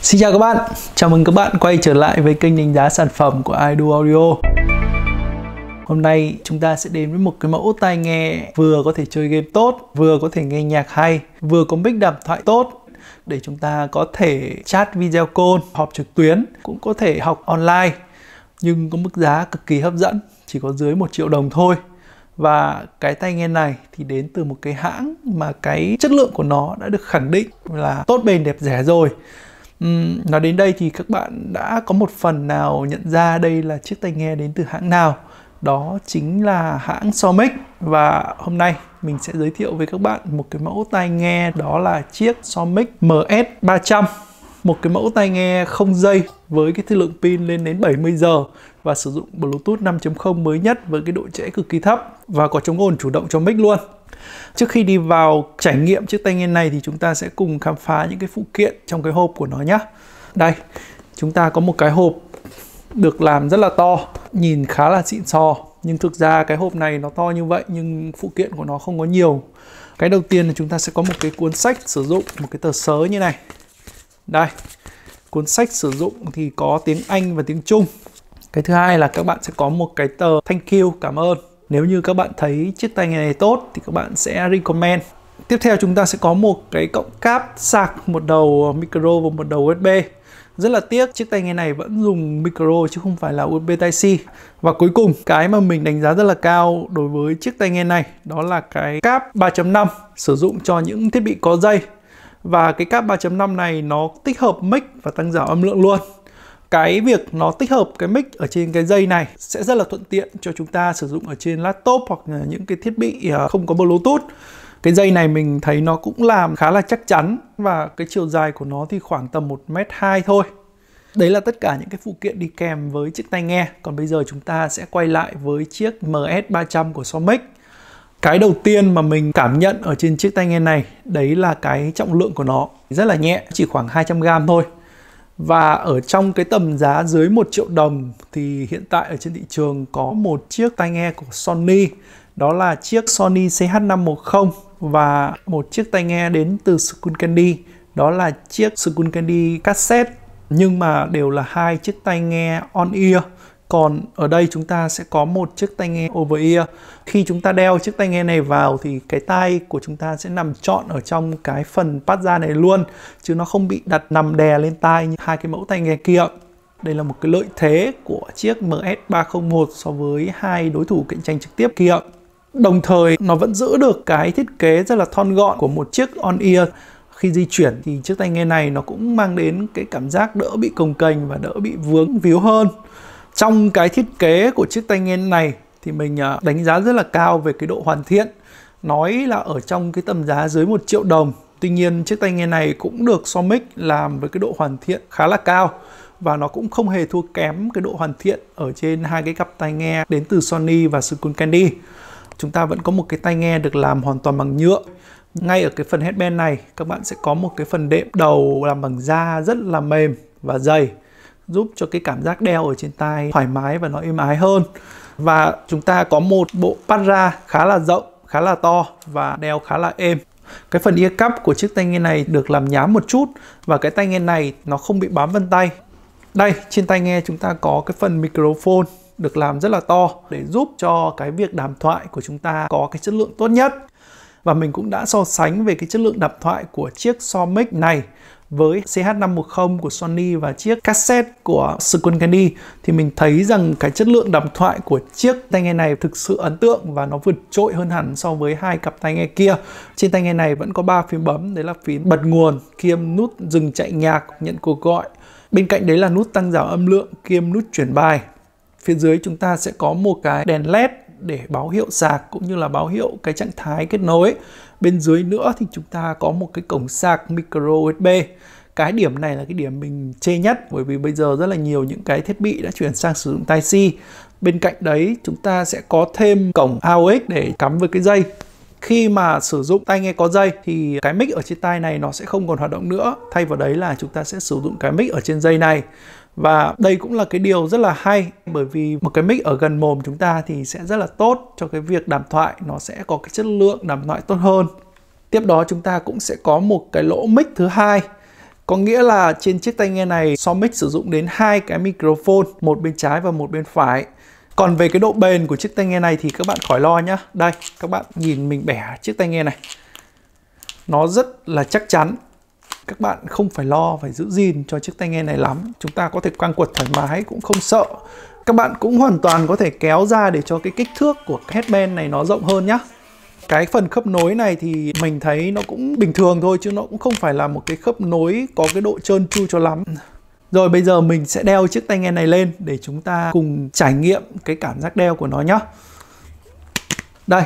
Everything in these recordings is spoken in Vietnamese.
Xin chào các bạn, chào mừng các bạn quay trở lại với kênh đánh giá sản phẩm của iDo Audio. Hôm nay chúng ta sẽ đến với một cái mẫu tai nghe vừa có thể chơi game tốt, vừa có thể nghe nhạc hay, vừa có mic đàm thoại tốt để chúng ta có thể chat video call, họp trực tuyến, cũng có thể học online, nhưng có mức giá cực kỳ hấp dẫn, chỉ có dưới 1 triệu đồng thôi. Và cái tai nghe này thì đến từ một cái hãng mà cái chất lượng của nó đã được khẳng định là tốt bền đẹp rẻ rồi. Nói đến đây thì các bạn đã có một phần nào nhận ra đây là chiếc tai nghe đến từ hãng nào. Đó chính là hãng Somic. Và hôm nay mình sẽ giới thiệu với các bạn một cái mẫu tai nghe, đó là chiếc Somic MS300. Một cái mẫu tai nghe không dây với cái thời lượng pin lên đến 70 giờ và sử dụng Bluetooth 5.0 mới nhất với cái độ trễ cực kỳ thấp và có chống ồn chủ động cho mic luôn. Trước khi đi vào trải nghiệm chiếc tai nghe này thì chúng ta sẽ cùng khám phá những cái phụ kiện trong cái hộp của nó nhé. Đây, chúng ta có một cái hộp được làm rất là to, nhìn khá là xịn sò. Nhưng thực ra cái hộp này nó to như vậy nhưng phụ kiện của nó không có nhiều. Cái đầu tiên là chúng ta sẽ có một cái cuốn sách sử dụng, một cái tờ sớ như này. Đây, cuốn sách sử dụng thì có tiếng Anh và tiếng Trung. Cái thứ hai là các bạn sẽ có một cái tờ thank you, cảm ơn. Nếu như các bạn thấy chiếc tai nghe này tốt thì các bạn sẽ recommend. Tiếp theo chúng ta sẽ có một cái cổng cáp sạc, một đầu micro và một đầu USB. Rất là tiếc chiếc tai nghe này vẫn dùng micro chứ không phải là USB Type-C. Và cuối cùng cái mà mình đánh giá rất là cao đối với chiếc tai nghe này đó là cái cáp 3.5 sử dụng cho những thiết bị có dây. Và cái cáp 3.5 này nó tích hợp mic và tăng giảm âm lượng luôn. Cái việc nó tích hợp cái mic ở trên cái dây này sẽ rất là thuận tiện cho chúng ta sử dụng ở trên laptop hoặc là những cái thiết bị không có Bluetooth. Cái dây này mình thấy nó cũng làm khá là chắc chắn và cái chiều dài của nó thì khoảng tầm 1m2 thôi. Đấy là tất cả những cái phụ kiện đi kèm với chiếc tai nghe. Còn bây giờ chúng ta sẽ quay lại với chiếc MS300 của Somic. Cái đầu tiên mà mình cảm nhận ở trên chiếc tai nghe này đấy là cái trọng lượng của nó. Rất là nhẹ, chỉ khoảng 200g thôi. Và ở trong cái tầm giá dưới 1 triệu đồng thì hiện tại ở trên thị trường có một chiếc tai nghe của Sony. Đó là chiếc Sony CH510 và một chiếc tai nghe đến từ Skullcandy. Đó là chiếc Skullcandy cassette. Nhưng mà đều là hai chiếc tai nghe on-ear. Còn ở đây chúng ta sẽ có một chiếc tai nghe over-ear. Khi chúng ta đeo chiếc tai nghe này vào thì cái tai của chúng ta sẽ nằm trọn ở trong cái phần pad da này luôn, chứ nó không bị đặt nằm đè lên tai như hai cái mẫu tai nghe kia. Đây là một cái lợi thế của chiếc MS301 so với hai đối thủ cạnh tranh trực tiếp kia. Đồng thời nó vẫn giữ được cái thiết kế rất là thon gọn của một chiếc on-ear. Khi di chuyển thì chiếc tai nghe này nó cũng mang đến cái cảm giác đỡ bị cồng kềnh và đỡ bị vướng víu hơn. Trong cái thiết kế của chiếc tai nghe này thì mình đánh giá rất là cao về cái độ hoàn thiện. Nói là ở trong cái tầm giá dưới 1 triệu đồng. Tuy nhiên chiếc tai nghe này cũng được Somic làm với cái độ hoàn thiện khá là cao. Và nó cũng không hề thua kém cái độ hoàn thiện ở trên hai cái cặp tai nghe đến từ Sony và Skullcandy. Chúng ta vẫn có một cái tai nghe được làm hoàn toàn bằng nhựa. Ngay ở cái phần headband này các bạn sẽ có một cái phần đệm đầu làm bằng da rất là mềm và dày, giúp cho cái cảm giác đeo ở trên tai thoải mái và nó êm ái hơn. Và chúng ta có một bộ pad ra khá là rộng, khá là to và đeo khá là êm. Cái phần ear cup của chiếc tai nghe này được làm nhám một chút và cái tai nghe này nó không bị bám vân tay. Đây, trên tai nghe chúng ta có cái phần microphone được làm rất là to để giúp cho cái việc đàm thoại của chúng ta có cái chất lượng tốt nhất. Và mình cũng đã so sánh về cái chất lượng đàm thoại của chiếc Somic này với CH510 của Sony và chiếc cassette của Skullcandy thì mình thấy rằng cái chất lượng đàm thoại của chiếc tai nghe này thực sự ấn tượng và nó vượt trội hơn hẳn so với hai cặp tai nghe kia. Trên tai nghe này vẫn có 3 phím bấm, đấy là phím bật nguồn kiêm nút dừng chạy nhạc, nhận cuộc gọi. Bên cạnh đấy là nút tăng giảm âm lượng kiêm nút chuyển bài. Phía dưới chúng ta sẽ có một cái đèn LED để báo hiệu sạc cũng như là báo hiệu cái trạng thái kết nối. Bên dưới nữa thì chúng ta có một cái cổng sạc micro USB. Cái điểm này là cái điểm mình chê nhất bởi vì bây giờ rất là nhiều những cái thiết bị đã chuyển sang sử dụng Type-C. Bên cạnh đấy chúng ta sẽ có thêm cổng AUX để cắm với cái dây. Khi mà sử dụng tai nghe có dây thì cái mic ở trên tai này nó sẽ không còn hoạt động nữa. Thay vào đấy là chúng ta sẽ sử dụng cái mic ở trên dây này. Và đây cũng là cái điều rất là hay bởi vì một cái mic ở gần mồm chúng ta thì sẽ rất là tốt cho cái việc đàm thoại, nó sẽ có cái chất lượng đàm thoại tốt hơn. Tiếp đó chúng ta cũng sẽ có một cái lỗ mic thứ hai. Có nghĩa là trên chiếc tai nghe này Somic sử dụng đến 2 cái microphone, một bên trái và một bên phải. Còn về cái độ bền của chiếc tai nghe này thì các bạn khỏi lo nhá. Đây, các bạn nhìn mình bẻ chiếc tai nghe này. Nó rất là chắc chắn. Các bạn không phải lo phải giữ gìn cho chiếc tai nghe này lắm. Chúng ta có thể quăng quật thoải mái cũng không sợ. Các bạn cũng hoàn toàn có thể kéo ra để cho cái kích thước của cái headband này nó rộng hơn nhá. Cái phần khớp nối này thì mình thấy nó cũng bình thường thôi, chứ nó cũng không phải là một cái khớp nối có cái độ trơn tru cho lắm. Rồi bây giờ mình sẽ đeo chiếc tai nghe này lên để chúng ta cùng trải nghiệm cái cảm giác đeo của nó nhé. Đây.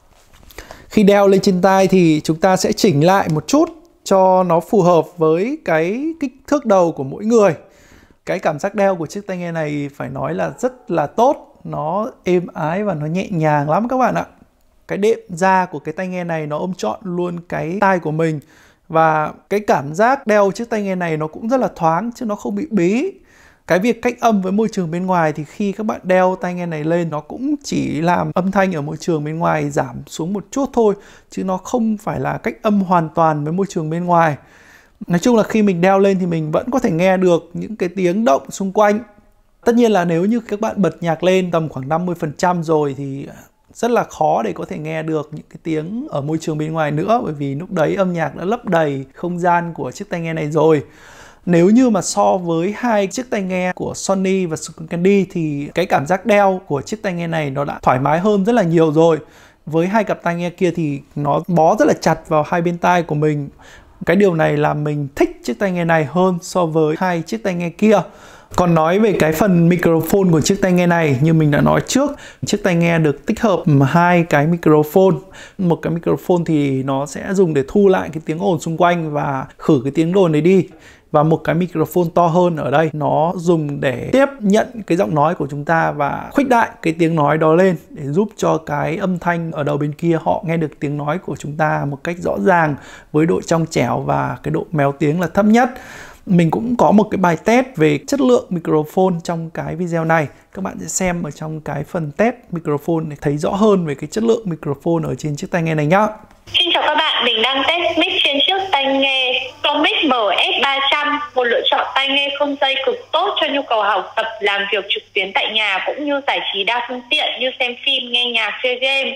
Khi đeo lên trên tai thì chúng ta sẽ chỉnh lại một chút cho nó phù hợp với cái kích thước đầu của mỗi người. Cái cảm giác đeo của chiếc tai nghe này phải nói là rất là tốt. Nó êm ái và nó nhẹ nhàng lắm các bạn ạ. Cái đệm da của cái tai nghe này nó ôm trọn luôn cái tai của mình. Và cái cảm giác đeo chiếc tai nghe này nó cũng rất là thoáng chứ nó không bị bí. Cái việc cách âm với môi trường bên ngoài thì khi các bạn đeo tai nghe này lên nó cũng chỉ làm âm thanh ở môi trường bên ngoài giảm xuống một chút thôi, chứ nó không phải là cách âm hoàn toàn với môi trường bên ngoài. Nói chung là khi mình đeo lên thì mình vẫn có thể nghe được những cái tiếng động xung quanh. Tất nhiên là nếu như các bạn bật nhạc lên tầm khoảng 50% rồi thì rất là khó để có thể nghe được những cái tiếng ở môi trường bên ngoài nữa, bởi vì lúc đấy âm nhạc đã lấp đầy không gian của chiếc tai nghe này rồi. Nếu như mà so với hai chiếc tai nghe của Sony và Skullcandy thì cái cảm giác đeo của chiếc tai nghe này nó đã thoải mái hơn rất là nhiều rồi. Với hai cặp tai nghe kia thì nó bó rất là chặt vào hai bên tai của mình. Cái điều này làm mình thích chiếc tai nghe này hơn so với hai chiếc tai nghe kia. Còn nói về cái phần microphone của chiếc tai nghe này, như mình đã nói trước, chiếc tai nghe được tích hợp hai cái microphone. Một cái microphone thì nó sẽ dùng để thu lại cái tiếng ồn xung quanh và khử cái tiếng ồn đấy đi. Và một cái microphone to hơn ở đây, nó dùng để tiếp nhận cái giọng nói của chúng ta và khuếch đại cái tiếng nói đó lên để giúp cho cái âm thanh ở đầu bên kia họ nghe được tiếng nói của chúng ta một cách rõ ràng với độ trong trẻo và cái độ méo tiếng là thấp nhất. Mình cũng có một cái bài test về chất lượng microphone trong cái video này. Các bạn sẽ xem ở trong cái phần test microphone để thấy rõ hơn về cái chất lượng microphone ở trên chiếc tai nghe này nhá. Xin chào các bạn, mình đang test mic trên chiếc tai nghe Somic MS300, một lựa chọn tai nghe không dây cực tốt cho nhu cầu học tập, làm việc trực tuyến tại nhà cũng như giải trí đa phương tiện như xem phim, nghe nhạc, chơi game.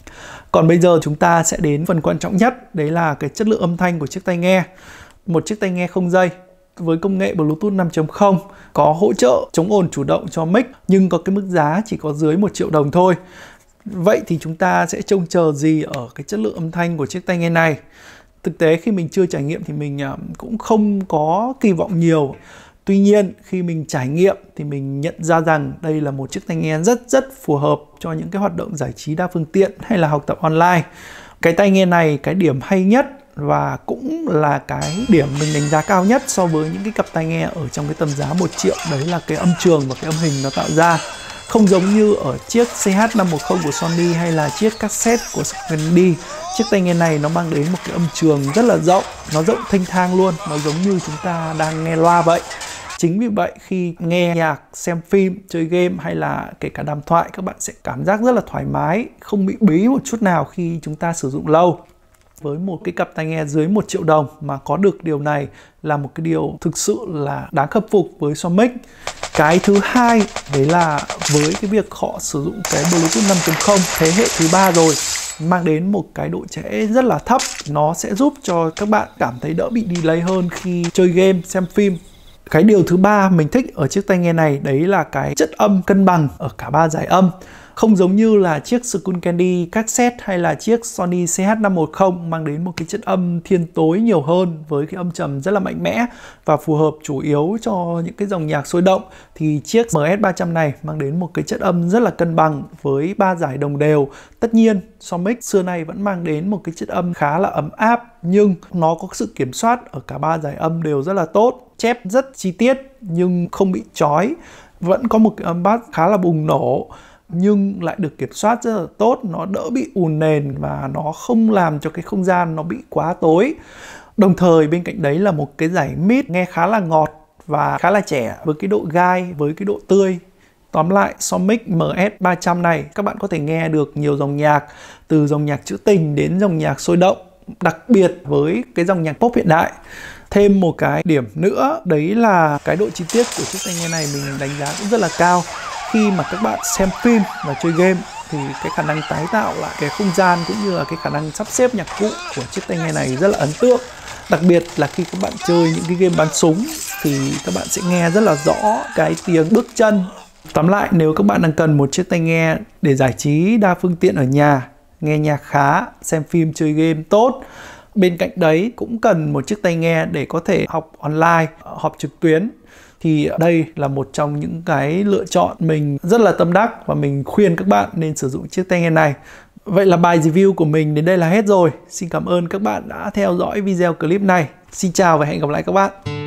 Còn bây giờ chúng ta sẽ đến phần quan trọng nhất, đấy là cái chất lượng âm thanh của chiếc tai nghe. Một chiếc tai nghe không dây với công nghệ Bluetooth 5.0 có hỗ trợ chống ồn chủ động cho mic nhưng có cái mức giá chỉ có dưới 1 triệu đồng thôi. Vậy thì chúng ta sẽ trông chờ gì ở cái chất lượng âm thanh của chiếc tai nghe này? Thực tế khi mình chưa trải nghiệm thì mình cũng không có kỳ vọng nhiều. Tuy nhiên khi mình trải nghiệm thì mình nhận ra rằng đây là một chiếc tai nghe rất phù hợp cho những cái hoạt động giải trí đa phương tiện hay là học tập online. Cái tai nghe này, cái điểm hay nhất và cũng là cái điểm mình đánh giá cao nhất so với những cái cặp tai nghe ở trong cái tầm giá 1 triệu, đấy là cái âm trường và cái âm hình nó tạo ra. Không giống như ở chiếc CH510 của Sony hay là chiếc cassette của Skullcandy, chiếc tai nghe này nó mang đến một cái âm trường rất là rộng, nó rộng thênh thang luôn, nó giống như chúng ta đang nghe loa vậy. Chính vì vậy khi nghe nhạc, xem phim, chơi game hay là kể cả đàm thoại, các bạn sẽ cảm giác rất là thoải mái, không bị bí một chút nào khi chúng ta sử dụng lâu. Với một cái cặp tai nghe dưới 1 triệu đồng mà có được điều này là một cái điều thực sự là đáng khâm phục với Somic. Cái thứ hai đấy là với cái việc họ sử dụng cái Bluetooth 5.0 thế hệ thứ 3 rồi, mang đến một cái độ trễ rất là thấp. Nó sẽ giúp cho các bạn cảm thấy đỡ bị delay hơn khi chơi game, xem phim. Cái điều thứ ba mình thích ở chiếc tai nghe này đấy là cái chất âm cân bằng ở cả ba dải âm. Không giống như là chiếc Skullcandy cassette hay là chiếc Sony CH510 mang đến một cái chất âm thiên tối nhiều hơn với cái âm trầm rất là mạnh mẽ và phù hợp chủ yếu cho những cái dòng nhạc sôi động, thì chiếc MS300 này mang đến một cái chất âm rất là cân bằng với 3 dải đồng đều. Tất nhiên Somic xưa nay vẫn mang đến một cái chất âm khá là ấm áp, nhưng nó có sự kiểm soát ở cả 3 dải âm đều rất là tốt, chép rất chi tiết nhưng không bị chói, vẫn có một cái âm bass khá là bùng nổ nhưng lại được kiểm soát rất là tốt, nó đỡ bị ùn nền và nó không làm cho cái không gian nó bị quá tối. Đồng thời bên cạnh đấy là một cái dải mid nghe khá là ngọt và khá là trẻ với cái độ gai, với cái độ tươi. Tóm lại, Somic MS300 này các bạn có thể nghe được nhiều dòng nhạc, từ dòng nhạc trữ tình đến dòng nhạc sôi động, đặc biệt với cái dòng nhạc pop hiện đại. Thêm một cái điểm nữa đấy là cái độ chi tiết của chiếc tai nghe này mình đánh giá cũng rất là cao. Khi mà các bạn xem phim và chơi game thì cái khả năng tái tạo lại cái không gian cũng như là cái khả năng sắp xếp nhạc cụ của chiếc tai nghe này rất là ấn tượng. Đặc biệt là khi các bạn chơi những cái game bắn súng thì các bạn sẽ nghe rất là rõ cái tiếng bước chân. Tóm lại, nếu các bạn đang cần một chiếc tai nghe để giải trí đa phương tiện ở nhà, nghe nhạc khá, xem phim, chơi game tốt, bên cạnh đấy cũng cần một chiếc tai nghe để có thể học online, học trực tuyến, thì đây là một trong những cái lựa chọn mình rất là tâm đắc và mình khuyên các bạn nên sử dụng chiếc tai nghe này. Vậy là bài review của mình đến đây là hết rồi. Xin cảm ơn các bạn đã theo dõi video clip này. Xin chào và hẹn gặp lại các bạn.